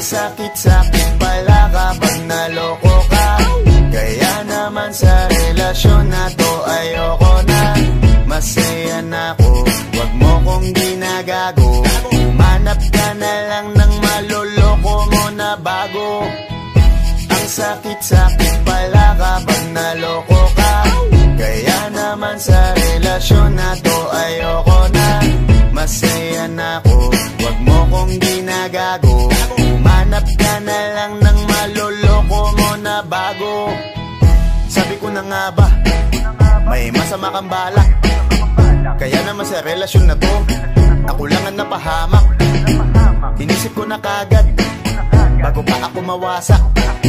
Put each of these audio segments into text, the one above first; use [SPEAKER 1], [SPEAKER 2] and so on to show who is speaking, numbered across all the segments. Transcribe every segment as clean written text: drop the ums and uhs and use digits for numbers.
[SPEAKER 1] sakit-sakit pala kapag naloko ka. Kaya naman sa relasyon na to ayoko na. Masaya na ako, wag mo kong ginagago. Manap ka na lang ng maloloko mo na bago. Ang sakit-sakit pala kapag naloko ka. Kaya naman sa relasyon na to ayoko na. Masaya na ako, wag mo kong ginagago. Manap ka na lang ng maloloko mo na bago. Sabi ko na nga ba, may masama kang balak. Kaya naman sa relasyon na to, ako lang ang napahamak. Inisip ko na kagad, bago pa ako mawasak.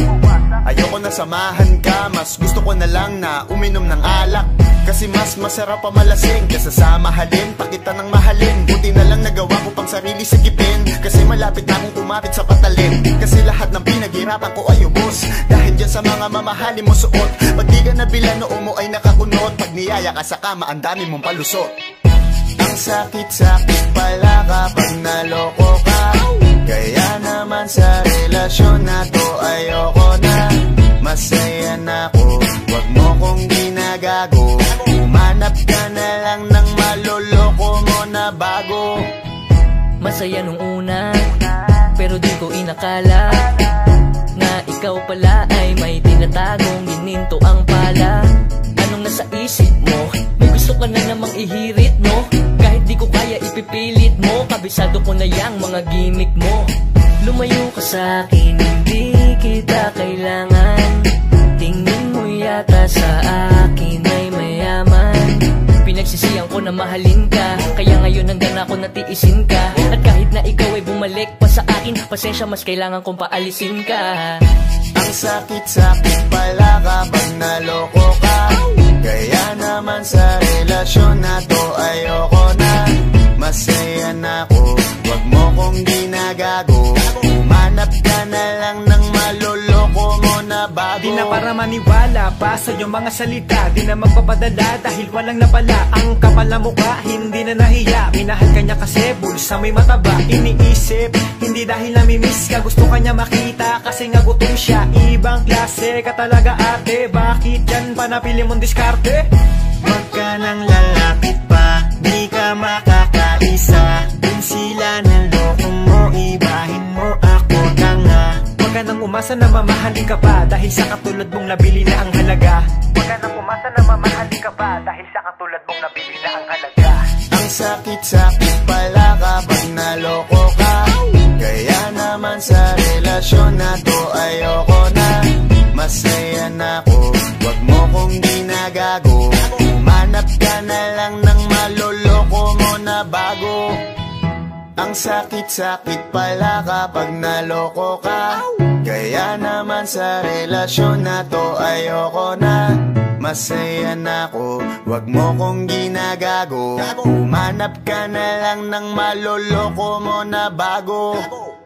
[SPEAKER 1] Ayoko na samahan ka, mas gusto ko na lang na uminom ng alak. Kasi mas masarap pa malasing kesa sa mahalin, pakita ng mahalin. Buti na lang nagawa ko pang sarili sigipin, kasi malapit na akong kumapit sa patalim. Kasi lahat ng pinaghirapan ko ay ubos, dahil dyan sa mga mamahalin mo suot. Pag di ka nabila noo mo ay nakakunot, pag niyaya ka sa kama ang dami mong palusot. Ang sakit-sakit pala kapag naloko ka. Kaya naman sa relasyon na to ayoko na. Masaya na ako, wag mo kong ginagago. Umanap ka na lang ng maloloko mo na bago.
[SPEAKER 2] Masaya nung una, pero di ko inakala na ikaw pala ay may tinatagong gininto ang pala. Anong nasa isip mo? May gusto ka na namang ihirit, no? Kahit di ko kaya ipipilit mo, kabisado ko na yang mga gimmick mo. Lumayo ka sa'kin, hindi kita kailangan. Tingin mo yata sa akin ay mayaman. Pinagsisiyan ko na mahalin ka, kaya ngayon hanggang ako natiisin ka. At kahit na ikaw ay bumalik pa sa akin, pasensya mas kailangan kong paalisin ka.
[SPEAKER 1] Ang sakit-sakit pala kapag naloko ka. Kaya naman sa relasyon na to ayoko na. Masaya na ako, wag mo kong ginagago. Manap ka na lang ng maloloko mo na bago.
[SPEAKER 3] Di na para maniwala pa sa iyong mga salita, di na magpapadala dahil walang napala. Ang kapal na mukha, hindi na nahiya. Minahal ka niya kasi bulsa may mataba. Iniisip, hindi dahil namimiss ka, gusto ka niya makita kasi nga gutom siya. Ibang klase ka talaga ate, bakit yan pa napili mong diskarte?
[SPEAKER 1] Wag ka nang lalapit pa, di ka makakaisa. Kung sila naloko mo, ibahin mo ako na nga.
[SPEAKER 3] Huwag ka nang umasa na mamahalin ka pa, dahil sa katulad mong nabili na ang halaga. Huwag ka nang umasa na mamahalin ka pa, dahil sa katulad mong nabili na ang halaga.
[SPEAKER 1] Ang sakit-sakit pala kapag naloko ka. Kaya naman sa relasyon na to ayoko na. Masaya na ako, wag mo kong ginagago. Umanap ka na lang ng maloloko mo na bago. Ang sakit-sakit pala kapag naloko ka. Kaya naman sa relasyon na to ayoko na. Masaya na ako, wag mo kong ginagago. Umanap ka na lang ng maloloko mo na bago.